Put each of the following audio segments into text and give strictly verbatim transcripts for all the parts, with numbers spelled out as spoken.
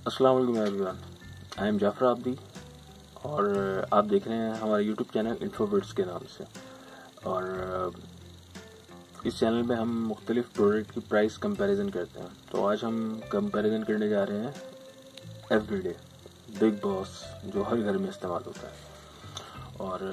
अस्सलाम वालेकुम everyone, I am Jafar Abdi और आप देख रहे हैं हमारा यूट्यूब चैनल इन्फोबिट्स के नाम से। और इस चैनल में हम मुख्तलिफ प्रोडक्ट की प्राइस कंपैरिजन करते हैं। तो आज हम कंपैरिजन करने जा रहे हैं एवरीडे बिग बॉस, जो हर घर में इस्तेमाल होता है। और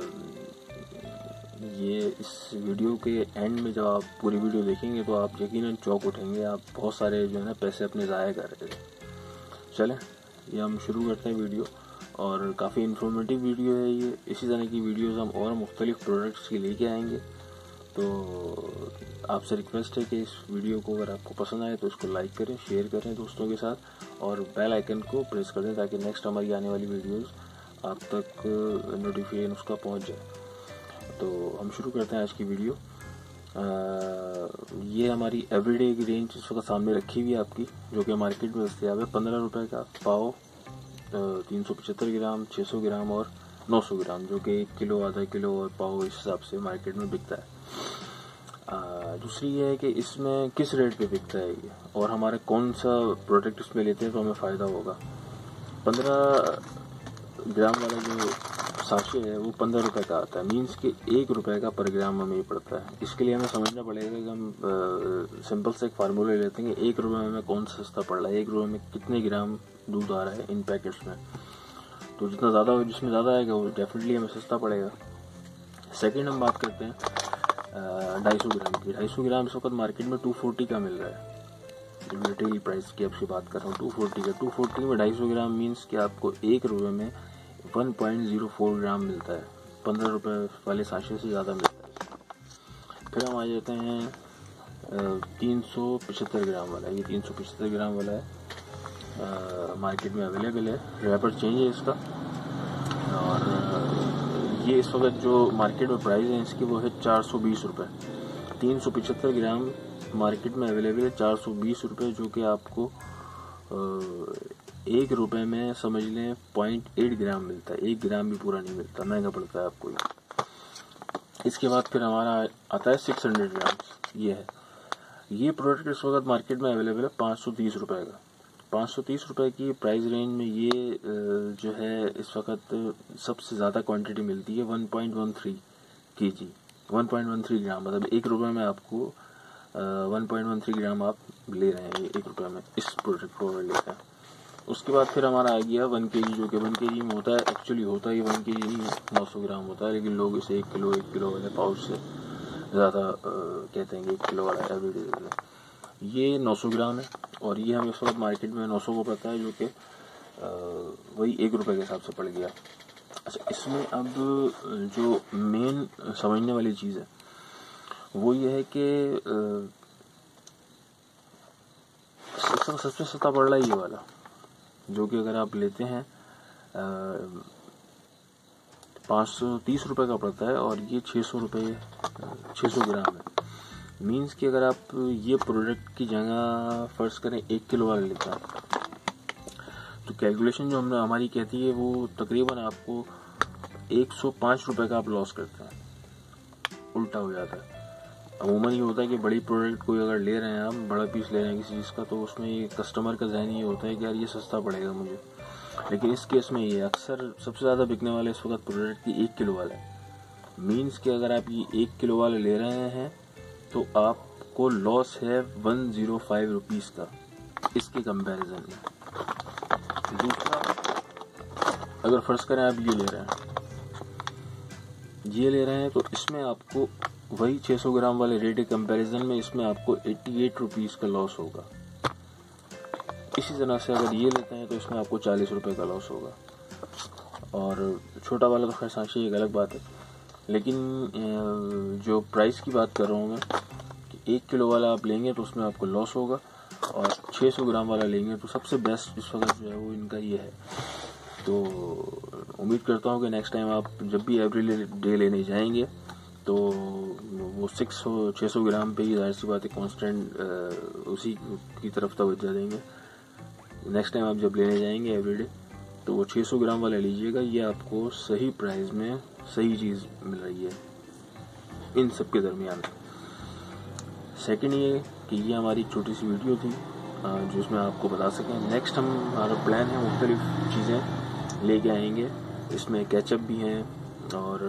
ये इस वीडियो के एंड में जब आप पूरी वीडियो देखेंगे तो आप यकीनन चौंक उठेंगे। आप बहुत सारे जो है ना पैसे अपने ज़ाया कर रहे थे। चलें ये हम शुरू करते हैं वीडियो, और काफ़ी इन्फॉर्मेटिव वीडियो है ये। इसी तरह की वीडियोस हम और मुख्तलिफ प्रोडक्ट्स की लेके आएंगे। तो आपसे रिक्वेस्ट है कि इस वीडियो को अगर आपको पसंद आए तो इसको लाइक करें, शेयर करें दोस्तों के साथ, और बेल आइकन को प्रेस कर दें ताकि नेक्स्ट हमारी आने वाली वीडियोस आप तक नोटिफिकेशन उसका पहुंच जाए। तो हम शुरू करते हैं आज की वीडियो। आ, ये हमारी एवरीडे की रेंज इस वक्त सामने रखी हुई है आपकी, जो कि मार्केट में दस्तियाब है। पंद्रह रुपये का पाव, तीन सौ पचहत्तर ग्राम, छः सौ ग्राम और नौ सौ ग्राम, जो कि एक किलो, आधा किलो और पाव इस हिसाब से मार्केट में बिकता है। आ, दूसरी ये है कि इसमें किस रेट पे बिकता है ये, और हमारे कौन सा प्रोडक्ट इसमें लेते हैं तो हमें फ़ायदा होगा। पंद्रह ग्राम वाला जो साशे है वो पंद्रह रुपए का आता है, मीन्स कि एक रुपए का पर ग्राम हमें पड़ता है। इसके लिए हमें समझना पड़ेगा कि हम सिंपल से एक फार्मूला लेते हैं कि एक रुपए में कौन सा सस्ता पड़ रहा है, एक रुपए में कितने ग्राम दूध आ रहा है इन पैकेट्स में। तो जितना ज़्यादा जिसमें ज़्यादा आएगा वो डेफिनेटली हमें सस्ता पड़ेगा। सेकेंड हम बात करते हैं ढाई सौ ग्राम की। ढाई सौ ग्राम इस वक्त मार्केट में टू फोर्टी का मिल रहा है। रिटेल प्राइस की आपसे बात कर रहा हूँ, टू फोर्टी का। टू फोर्टी में ढाई सौ ग्राम मीन्स कि आपको एक रुपये में one point zero four gram मिलता है। पंद्रह रुपए वाले साशे से ज़्यादा मिलता है। फिर हम आ जाते हैं तीन सौ पचहत्तर ग्राम वाला। ये तीन सौ पचहत्तर ग्राम वाला है, आ, मार्केट में अवेलेबल है। रैपर चेंज है इसका, और ये इस वक्त जो मार्केट में प्राइस है इसकी वो है चार सौ बीस रुपये। तीन सौ पचहत्तर ग्राम मार्केट में अवेलेबल है चार सौ बीस रुपये, जो कि आपको आ, एक रुपए में समझ लें पॉइंट एट ग्राम मिलता है। एक ग्राम भी पूरा नहीं मिलता, महंगा पड़ता है आपको ये। इसके बाद फिर हमारा आता है सिक्स हंड्रेड ग्राम। ये है, ये प्रोडक्ट इस वक्त मार्केट में अवेलेबल है पाँच सौ तीस रुपये का। पाँच सौ तीस रुपये की प्राइस रेंज में ये जो है इस वक्त सबसे ज़्यादा क्वांटिटी मिलती है, वन पॉइंट वन थ्री के जी, one point one three gram. मतलब एक रुपये में आपको one point one three gram आप ले रहे हैं एक रुपये में इस प्रोडक्ट को लेकर। उसके बाद फिर हमारा आ गया वन के जी, जो कि वन के जी में होता है। एक्चुअली होता है ये वन के जी नहीं है, नौ सौ ग्राम होता है, लेकिन लोग इसे एक किलो एक किलो वाले पाउच से ज़्यादा कहते हैं कि एक किलो वाला एवरीडे वाला। ये नौ सौ ग्राम है, और ये हमें इस वक्त मार्केट में नौ सौ को पड़ता है, जो कि वही एक रुपये के हिसाब से पड़ गया। अच्छा, इसमें अब जो मेन समझने वाली चीज़ है वो ये है कि सबसे सस्ता पड़ रहा है ये वाला, जो कि अगर आप लेते हैं पाँच सौ तीस रुपये का पड़ता है, और ये छः सौ रुपये छः सौ ग्राम है। मीन्स कि अगर आप ये प्रोडक्ट की जगह फर्ज करें एक किलो वाला लेते हैं तो कैलकुलेशन जो हमने हमारी कहती है वो तकरीबन आपको एक सौ पाँच रुपये का आप लॉस करते हैं। उल्टा हो जाता है। अमूमन ये होता है कि बड़ी प्रोडक्ट कोई अगर ले रहे हैं आप, बड़ा पीस ले रहे हैं किसी चीज़ का, तो उसमें ये कस्टमर का जहन ये होता है कि यार ये सस्ता पड़ेगा मुझे। लेकिन इस केस में ये अक्सर सबसे ज़्यादा बिकने वाले इस वक्त प्रोडक्ट की एक किलो वाला है। मीन्स कि अगर आप ये एक किलो वाले ले रहे हैं तो आपको लॉस है वन ज़ीरो फाइव रुपीज़ का इसके कंपैरिजन में। दूसरा, अगर फर्ज करें आप ये ले रहे हैं ये ले रहे हैं तो इसमें आपको वही छः सौ ग्राम वाले रेट के कंपैरिजन में इसमें आपको अट्ठासी रुपीस का लॉस होगा। इसी तरह से अगर ये लेते हैं तो इसमें आपको चालीस रुपए का लॉस होगा। और छोटा वाला तो खैर साशे एक अलग बात है, लेकिन जो प्राइस की बात कर रहा हूँ मैं कि एक किलो वाला आप लेंगे तो उसमें आपको लॉस होगा, और छः सौ ग्राम वाला लेंगे तो सबसे बेस्ट इस वक्त जो है वो इनका ये है। तो उम्मीद करता हूँ कि नेक्स्ट टाइम आप जब भी एवरी डे लेने जाएंगे तो वो सिक्स सौ छः सौ ग्राम पे ही जाहिर सी बात है कॉन्स्टेंट उसी की तरफ तवज्जो देंगे। नेक्स्ट टाइम आप जब लेने जाएंगे एवरीडे तो वो छः सौ ग्राम वाला लीजिएगा। ये आपको सही प्राइस में सही चीज़ मिल रही है इन सब के दरमियान। सेकंड ये कि ये हमारी छोटी सी वीडियो थी जिसमें आपको बता सकें। नेक्स्ट हम हमारा प्लान है मुख्तलिफ चीज़ें लेके आएंगे, इसमें केचप भी हैं और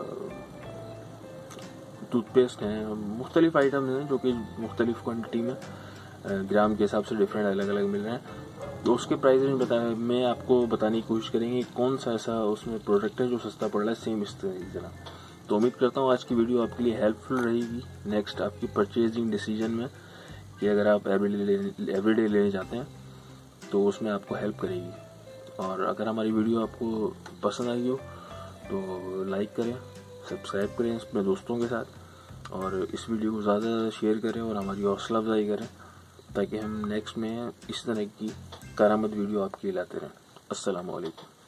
टूथपेस्ट हैं, मुख्तलिफ आइटम्स हैं जो कि मुख्तलिफ क्वान्टिटी में ग्राम के हिसाब से डिफरेंट अलग अलग मिल रहे हैं। तो उसके प्राइस में बता मैं आपको बताने की कोशिश करेंगे कौन सा ऐसा उसमें प्रोडक्ट है जो सस्ता पड़ रहा है सेम इस तरह। तो उम्मीद करता हूँ आज की वीडियो आपके लिए हेल्पफुल रहेगी नेक्स्ट आपकी परचेजिंग डिसीजन में, कि अगर आप एवरीडे एवरीडे लेने जाते हैं तो उसमें आपको हेल्प करेगी। और अगर हमारी वीडियो आपको पसंद आई हो तो लाइक करें, सब्सक्राइब करें अपने दोस्तों के साथ, और इस वीडियो को ज़्यादा शेयर करें और हमारी हौसला अफजाई करें ताकि हम नेक्स्ट में इस तरह की करामत वीडियो आपके लिए लाते रहें। अस्सलाम वालेकुम।